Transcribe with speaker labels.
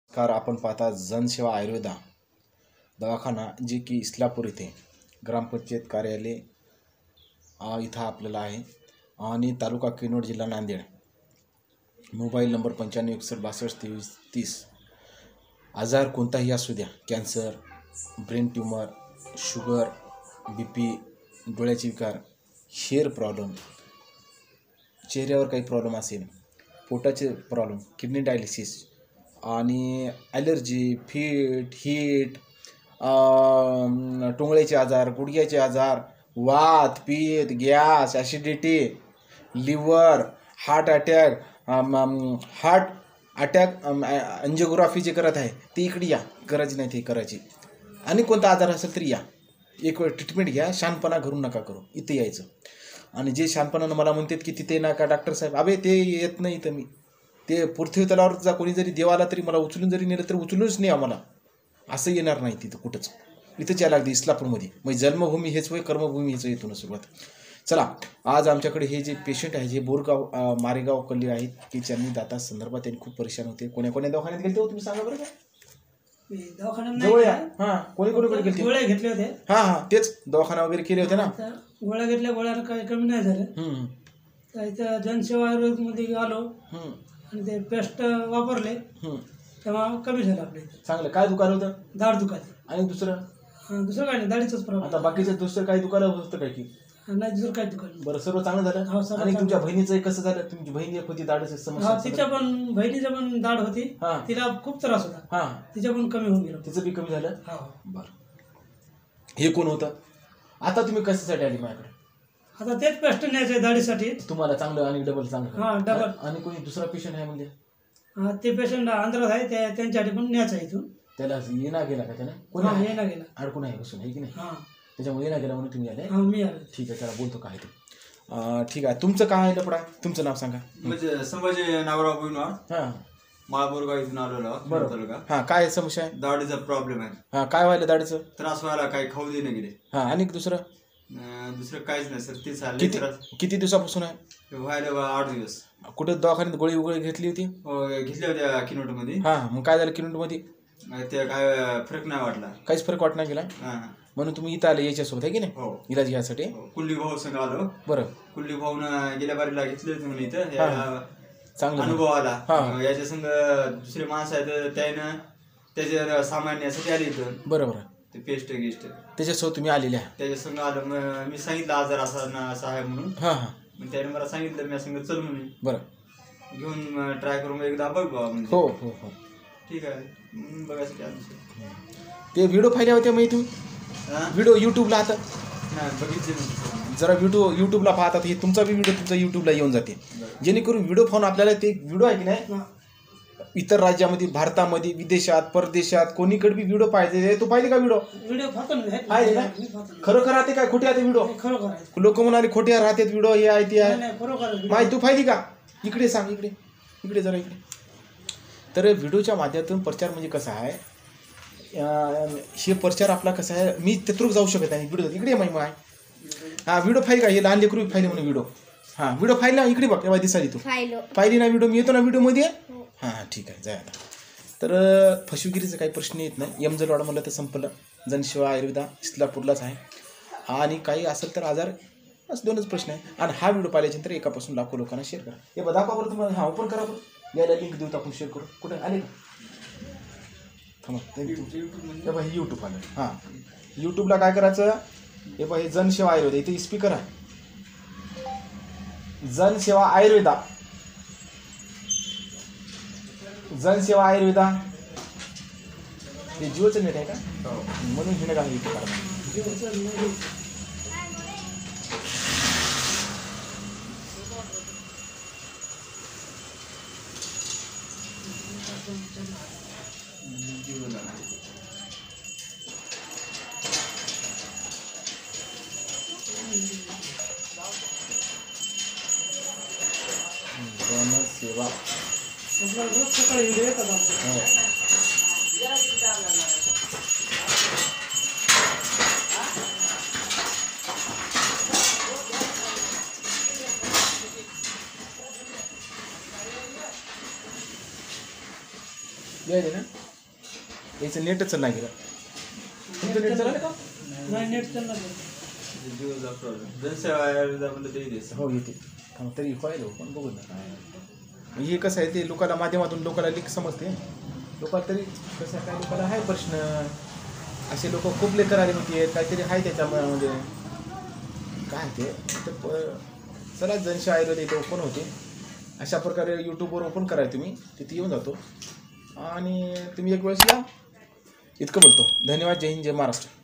Speaker 1: Car आपण पाहता जनसेवा आयुर्वेदा दवाखाना जे की इस्लापूर येथे ग्रामपंचायत कार्यालय इथं आपल्याला आहे आणि तालुका किनवट जिल्हा नांदेड. Mobile number 9561622330. आजार कोणताही असू द्या, cancer, brain tumour, sugar, BP, डोळ्याचे विकार, हेअर प्रॉब्लेम, चेहऱ्यावर काही प्रॉब्लेम असेल, पोटाचे प्रॉब्लेम, किडनी डायलिसिस आणि ॲलर्जी, फिट, हीट, टोंगळ्याचे आजार, गुडघ्याचे आजार, वात, पित्त, gas, acidity, liver, heart attack, angiography जे करत आहे ते इकडे या, करायची नाही ते करायची. आणि कोणता आजार असेल तरी या, एक वेळ ट्रीटमेंट घ्या, शहाणपणा घरून नका करू, इथे यायचं. आणि जे शहाणपणानं मला म्हणतात की तिथे नका डॉक्टर साहेब, अबे ते येत नाही इथं. मी ते पृथ्वी तलावर जा, कोणी जरी देवाला तरी मला उचलून जरी नेलं तरी उचलूनच नाही आम्हाला, असं येणार नाही तिथं कुठंच. इथंच यायला लागते इस्लापूरमध्ये. म्हणजे जन्मभूमी हेच होय, कर्मभूमी हेच येतो ना सुरुवात. चला, आज आमच्याकडे हे जे पेशंट आहे जे बोरगाव मारेगाव कल्ली आहेत की त्यांनी दाता संदर्भात त्यांनी खूप परेशान होते. कोण्या दवाखान्यात गेले हो तुम्ही सांगा बरं का? दवाखान्यात हां कोणी गेले
Speaker 2: गोळ्या घेतले होते.
Speaker 1: हां तेच दवाखाना वगैरे केले होते ना.
Speaker 2: गोळ्या घेतल्या, गोळ्याला काही कमी नाही झालं. तर इथं जनसेवा आयुर्वेदमध्ये आलो आणि ते पेस्ट वापरले तेव्हा कमी झालं आपल्या इथं.
Speaker 1: चांगलं. काय दुकान होतं?
Speaker 2: दाढ दुखायची.
Speaker 1: आणि दुसरं
Speaker 2: काय नाही, दाढीचंच प्रॉब्लेम.
Speaker 1: आता बाकीचं दुसरं काही दुकान होतं काय की?
Speaker 2: नाही, दुसरं काही दुकान.
Speaker 1: बरं, सर्व चांगलं झालं.
Speaker 2: हो, सर्व
Speaker 1: आणि तुमच्या
Speaker 2: चांगलं.
Speaker 1: बहिणीचं कसं झालं? तुमची बहीण एक होती दाढीची समस्या.
Speaker 2: तिच्या पण बहिणीच्या पण दाढ होती, तिला खूप त्रास होता. तिच्या पण कमी होऊन गेलं.
Speaker 1: तिचं बी कमी झालं.
Speaker 2: बरं.
Speaker 1: हे कोण होतं? आता तुम्ही कशासाठी आली माझ्याकडे?
Speaker 2: आता तेच पेस्ट न्यायचं आहे दाढीसाठी.
Speaker 1: तुम्हाला चांगलं आणि डबल चांगलं.
Speaker 2: डबल.
Speaker 1: आणि कोणी दुसरा पेशंट आहे म्हणजे?
Speaker 2: ते पेशंट आंध्रात आहे, त्यांच्यासाठी पण न्यायचं आहे इथून.
Speaker 1: त्याला येणा गेला का त्याला?
Speaker 2: कोणी येणा गेला,
Speaker 1: अडकून आहे बसून आहे की नाही? त्याच्यामुळे येणा गेला म्हणून तुम्ही आले?
Speaker 2: मी आलो.
Speaker 1: ठीक आहे, त्याला बोलतो काय ते. ठीक आहे, तुमचं काय आहे लपडा? तुमचं नाव सांगा.
Speaker 3: म्हणजे संभाजी नावराव भुईनवाड.
Speaker 1: हां,
Speaker 3: माळबोरगाव इथून आलेलो.
Speaker 1: बरोबर. हां, काय समस्या आहे?
Speaker 3: दाढीचा प्रॉब्लेम आहे.
Speaker 1: हां, काय व्हायला दाढीचं
Speaker 3: त्रास व्हायला, काही खाऊ देणे गेले.
Speaker 1: हां, आणि दुसरं
Speaker 3: दुसरं काहीच नाही सर. तेच
Speaker 1: किती दिवसापासून आहे?
Speaker 3: व्हायला 8 दिवस.
Speaker 1: कुठं दवाखान्यात गोळी वगैरे घेतली होती?
Speaker 3: घेतल्या होत्या किनोट मध्ये.
Speaker 1: हां, मग काय झालं किनोटमध्ये?
Speaker 3: ते काय फरक नाही वाटला,
Speaker 1: काहीच फरक वाटणार गेला. म्हणून तुम्ही इथं आले याच्यासोबत आहे की नाही?
Speaker 3: हो,
Speaker 1: इलाज घ्यायसाठी.
Speaker 3: कुल्ली भाऊ संग आलो.
Speaker 1: बरं.
Speaker 3: कुल्ली भाऊन गेल्या बारीला घेतले होते म्हणून इथं.
Speaker 1: चांगला
Speaker 3: अनुभव आला. याच्या संग दुसरे माणसं आहेत, त्यानं त्याच्या सामान्यासाठी आले इथं.
Speaker 1: बरोबर.
Speaker 3: ते पेस्ट गिस्ट
Speaker 1: त्याच्यासोबत तुम्ही आलेले आहे.
Speaker 3: त्याच्या संग आलं. मी सांगितलं आजार असा आहे म्हणून. मग त्याने मला सांगितलं, मी संग चल म्हणून.
Speaker 1: बरं,
Speaker 3: घेऊन ट्राय करून एकदा बघ बाबा म्हणजे.
Speaker 1: हो हो हो,
Speaker 3: ठीक आहे, बघायसाठी आलो.
Speaker 1: ते व्हिडिओ पाहिले होते मग तुम्ही? व्हिडिओ युट्यूबला आता
Speaker 3: बघितले.
Speaker 1: जरा व्हिडिओ युट्यूबला पाहतात, हे तुमचा बी व्हिडिओ तुमचा युट्यूबला येऊन जाते. जेणेकरून व्हिडिओ पाहून आपल्याला ते व्हिडिओ आहे की नाही, इतर राज्यामध्ये, भारतामध्ये, विदेशात, परदेशात कोणीकडे बी व्हिडिओ पाहिजे. तू पाहिजे का व्हिडिओ? पाहिजे का? खरोखर राहते काय खोटे राहते व्हिडिओ? लोक म्हणाले खोटे राहतात व्हिडिओ, हे आहे ते आहे. माहिती तू पाहिजे का? इकडे सांग, इकडे जरा इकडे. तर व्हिडिओच्या माध्यमातून प्रचार म्हणजे कसा आहे, हे प्रचार आपला कसा आहे, मी तिथून जाऊ शकत नाही. व्हिडिओ इकडे माहिती आहे. हां, व्हिडिओ फाईल का? हे लहान लेकरू फाईल म्हणून व्हिडिओ. हां, व्हिडिओ फाईल ना, इकडे बघ, तेव्हा दिसाली तू फाईली ना व्हिडिओ. मी येतो ना व्हिडिओमध्ये. हां, ठीक आहे, जाय आता. तर फसवेगिरीचा काही प्रश्न येत नाही. यमजलवाडा म्हणलं तर संपलं. जनसेवा आयुर्वेदा इस्लापूरलाच आहे. आणि काही असेल तर आजार, बस 2च प्रश्न आहे. आणि हा व्हिडिओ पाहिल्यानंतर एकापासून लाखो लोकांना शेअर करा. हे बघा दाखवा बरं तुम्हाला. हां, ओपन करा बरं. यायला लिंक देऊ, आपण शेअर करू. कुठे आले का? थांबा, हे बघा, यूट्यूब आलं. हां, यूट्यूबला काय करायचं, हे बघा, हे जनसेवा आयुर्वेदा, इथे स्पीकर आहे. जनसेवा आयुर्वेदा, जनसेवा आयुर्वेदा. हे जिओचं नेट आहे का? म्हणून हे नका यूट्यूब काढा. जनसेवा
Speaker 2: सकाळी
Speaker 1: यायचे ना याचं नेटच नाही गेलं तुमचं नेट चाललं का
Speaker 2: नाही नेट चालणार
Speaker 3: जिओचा प्रॉब्लेम जनसेवा आयोगामध्ये तरी देस
Speaker 1: हो येते तरी पाहिलं पण बघू ना हे कसं आहे ते लोकांना माध्यमातून लोकांना लिक समजते लोकांना तरी कसं आहे काय लोकांना आहे प्रश्न असे लोक खूप लेकर आले होते काहीतरी आहे त्याच्यामध्ये काय ते चला जनसेवा आयोग इथे ओपन होते अशा प्रकारे यूट्यूबवर ओपन करायला तुम्ही तिथे येऊन जातो आणि तुम्ही एक वेळेस या इतकं बोलतो धन्यवाद जय हिंद जय महाराष्ट्र